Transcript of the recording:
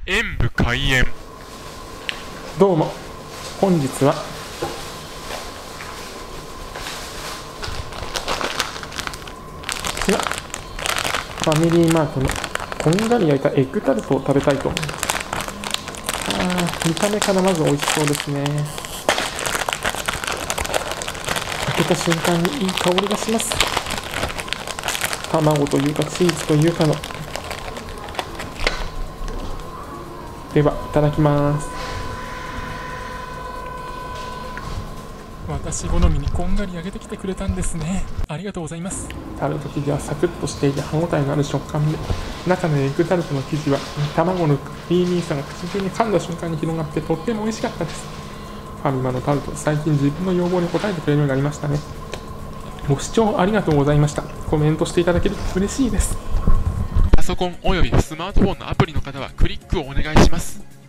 演武開演。 どうも、本日はこちらファミリーマートのこんがり焼いたエッグタルトを食べたいと思います。見た目からまず美味しそうですね。開けた瞬間にいい香りがします。卵というかチーズというかの。ではいただきます。 私好みにこんがり焼けてきてくれたんですね。ありがとうございます。 タルト生地はサクッとしていて歯ごたえのある食感で、中のエッグタルトの生地は卵のクリーミーさが口中に噛んだ瞬間に広がってとっても美味しかったです。ファミマのタルト、最近自分の要望に応えてくれるようになりましたね。ご視聴ありがとうございました。コメントしていただけると嬉しいです。 パソコンおよびスマートフォンのアプリの方はクリックをお願いします。